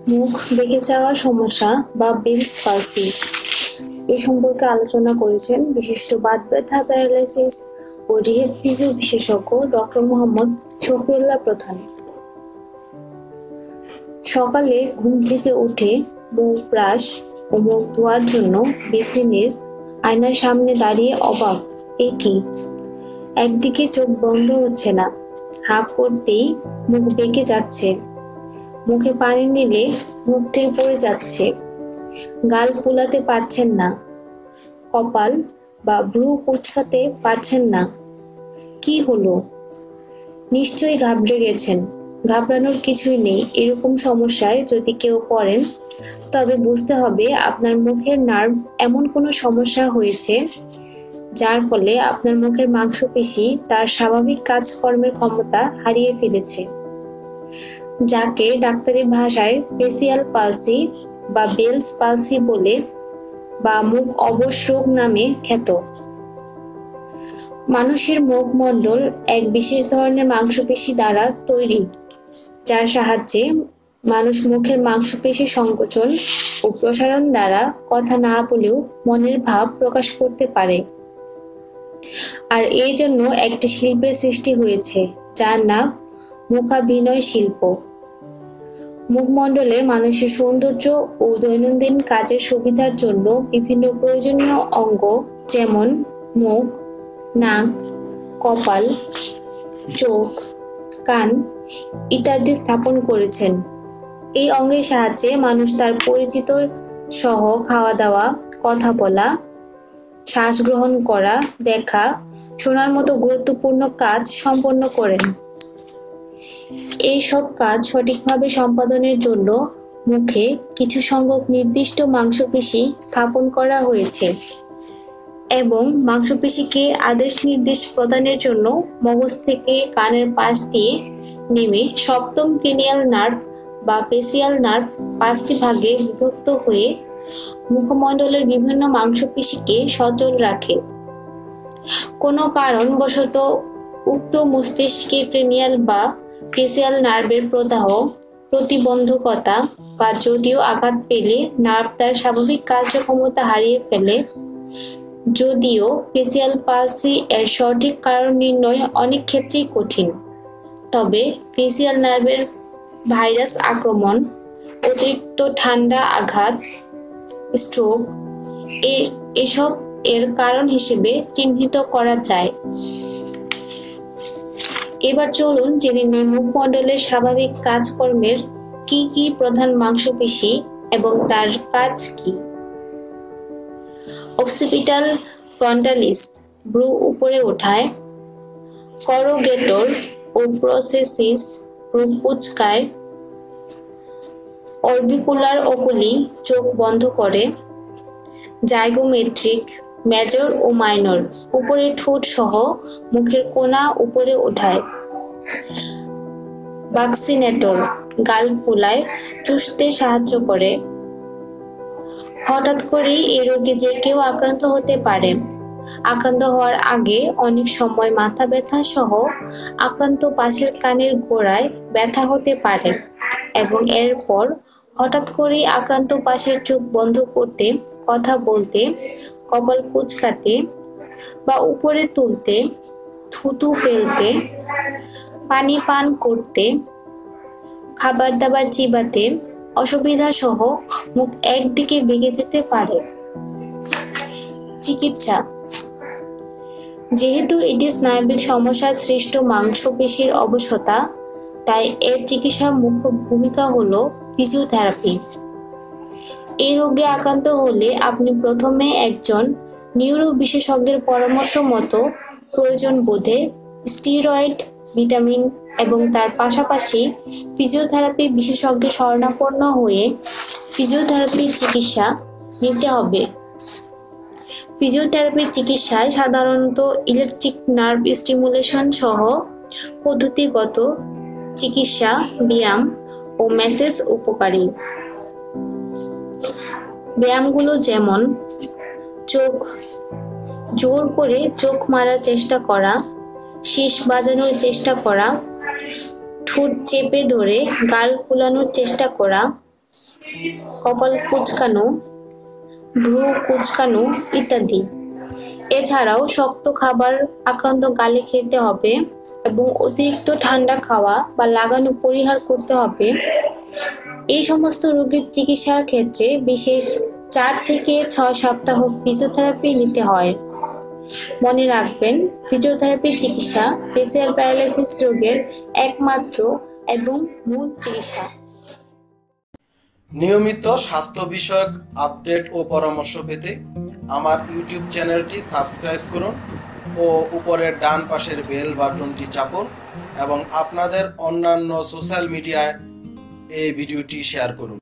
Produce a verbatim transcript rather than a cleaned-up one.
মুখ বেঁকে যাওয়ার সমস্যা বা বেলস পালসি এ সম্পর্কে আলোচনা করেছেন বিশিষ্ট বাত ব্যথা, প্যারালাইসিস ও রিহেব ফিজিও বিশেষজ্ঞ ডক্টর মোহাম্মদ শফিউল্লাহ প্রধান। সকালে ঘুম থেকে উঠে মুখ ব্রাশ ও মুখ ধোয়ার জন্য বেসিনের আয়নার সামনে দাঁড়িয়ে অবাক, এ কি? একদিকে চোখ বন্ধ হচ্ছে না, হাঁ করতেই মুখ বেঁকে যাচ্ছে, মুখে পানি নিলে মুখ থেকে পড়ে যাচ্ছে, গাল ফুলাতে পারছেন না, কপাল বা ভ্রু কুঁচকাতে পারছেন না। কি হলো? নিশ্চয়ই ঘাবড়ে গেছেন। ঘাবড়ানোর কিছুই নেই। এরকম সমস্যায় যদি কেউ পড়েন তবে বুঝতে হবে আপনার মুখের নার্ভ এমন কোনো সমস্যা হয়েছে যার ফলে আপনার মুখের মাংসপেশি তার স্বাভাবিক কাজকর্মের ক্ষমতা হারিয়ে ফেলেছে, যাকে ডাক্তারি ভাষায় ফেসিয়াল পালসি বা বেলস পালসি বলে বা মুখ অবশ রোগ নামে খ্যাত। মানুষের মুখমণ্ডল এক বিশেষ ধরনের মাংসপেশি দ্বারা তৈরি, যার সাহায্যে মানুষ মুখের মাংসপেশি সংকোচন ও প্রসারণ দ্বারা কথা না বলেও মনের ভাব প্রকাশ করতে পারে। আর এই জন্য একটি শিল্পের সৃষ্টি হয়েছে যার নাম মুখাভিনয় শিল্প। মুখমণ্ডলে মানুষের সৌন্দর্য ও দৈনন্দিন কাজের সুবিধার জন্য বিভিন্ন প্রয়োজনীয় অঙ্গ যেমন মুখ, নাক, কপাল, চোখ, কান ইত্যাদি স্থাপন করেছেন। এই অঙ্গের সাহায্যে মানুষ তার পরিচিত সহ খাওয়া দাওয়া, কথা বলা, শ্বাস গ্রহণ করা, দেখা, শোনার মতো গুরুত্বপূর্ণ কাজ সম্পন্ন করেন। এই সব কাজ সঠিকভাবে সম্পাদনের জন্য মুখে কিছু সংখ্যক নির্দিষ্ট মাংসপেশি স্থাপন করা হয়েছে এবং মাংসপেশিকে আদেশ নির্দেশ প্রদানের জন্য মগজ থেকে কানের পাশ দিয়ে নেমে সপ্তম ক্রেনিয়াল নার্ভ বা ফেসিয়াল নার্ভ পাঁচটি ভাগে বিভক্ত হয়ে মুখমণ্ডলের বিভিন্ন মাংসপেশিকে সচল রাখে। কোনো কারণবশত উক্ত মস্তিষ্কে ক্রেনিয়াল বা ফেসিয়াল নার্ভের প্রদাহ প্রতিবন্ধকতা বা যদিও আঘাত পেলে নার্ভ তার স্বাভাবিক কার্যক্ষমতা হারিয়ে ফেলে। যদিও ফেসিয়াল পালসি এর সঠিক কারণ নির্ণয় অনেক ক্ষেত্রেই কঠিন, তবে ফেসিয়াল নার্ভের ভাইরাস আক্রমণ, অতিরিক্ত ঠান্ডা আঘাত, স্ট্রোক এসব এর কারণ হিসেবে চিহ্নিত করা যায়। এবার চলুন জেনে নিই মুখমণ্ডলের স্বাভাবিক কাজকর্মের কি কি প্রধান মাংসপেশি এবং তার কাজ কি। অক্সিপিটাল ফ্রন্টালিস ভ্রু উপরে ওঠায়, করোগেটর ও প্রসেসিস ভ্রু কুঁচকায়, অরবিকুলার ওকুলি চোখ বন্ধ করে, জাইগোমেট্রিক মেজর ও মাইনর উপরে ঠোঁট সহ মুখের কোণা উপরে ওঠায়, বাক্সিনেটর গাল ফুলায় চুষতে সাহায্য করে। হঠাৎ করেই এই রোগে যে কেউ আক্রান্ত হতে পারে। আক্রান্ত হওয়ার আগে অনেক সময় মাথা ব্যথা সহ আক্রান্ত পাশের কানের গোড়ায় ব্যথা হতে পারে এবং এরপর হঠাৎ করেই আক্রান্ত পাশের চোখ বন্ধ করতে, কথা বলতে, কপাল কুঁচকাতে বা উপরে তুলতে, থুতু ফেলতে, পানি পান করতে, খাবার দাবার চিবাতে অসুবিধা সহ মুখ একদিকে বেঁকে যেতে পারে। চিকিৎসা। যেহেতু এটি স্নায়বিক সমস্যা সৃষ্ট মাংসপেশির অবশতা, তাই এর চিকিৎসা মুখ্য ভূমিকা হলো ফিজিওথেরাপি। এই রোগে আক্রান্ত হলে আপনি প্রথমে একজন নিউরো বিশেষজ্ঞের পরামর্শ মতো প্রয়োজন বোধে স্টেরয়েড, ভিটামিন এবং তার পাশাপাশি ফিজিওথেরাপি বিশেষজ্ঞের শরণাপন্ন হয়ে ফিজিওথেরাপি চিকিৎসা নিতে হবে। ফিজিওথেরাপির চিকিৎসায় সাধারণত ইলেকট্রিক নার্ভ স্টিমুলেশন সহ পদ্ধতিগত চিকিৎসা, ব্যায়াম ও ম্যাসেজ উপকারী। ব্যায়ামগুলো যেমন চোখ জোর করে চোখ মারার চেষ্টা করা, শীষ বাজানোর চেষ্টা করা, ঠোঁট চেপে ধরে গাল ফুলানোর চেষ্টা করা, কপাল কুঁচকানো, ভ্রু কুঁচকানো ইত্যাদি। এছাড়াও শক্ত খাবার আক্রান্ত গালে খেতে হবে এবং অতিরিক্ত ঠান্ডা খাওয়া বা লাগানো পরিহার করতে হবে। এই সমস্ত রোগের চিকিৎসার ক্ষেত্রে বিশেষ চার থেকে ছয় সপ্তাহ ফিজিওথেরাপি নিতে হয়। মনে রাখবেন, ফিজিওথেরাপি চিকিৎসা ফেসিয়াল প্যারালাইসিস রোগের একমাত্র এবং মূল চিকিৎসা। নিয়মিত স্বাস্থ্য বিষয়ক আপডেট ও পরামর্শ পেতে আমার ইউটিউব চ্যানেলটি সাবস্ক্রাইব করুন ও উপরের ডান পাশের বেল বাটনটি চাপুন এবং আপনাদের অন্যান্য সোশ্যাল মিডিয়ায় এই ভিডিওটি শেয়ার করুন।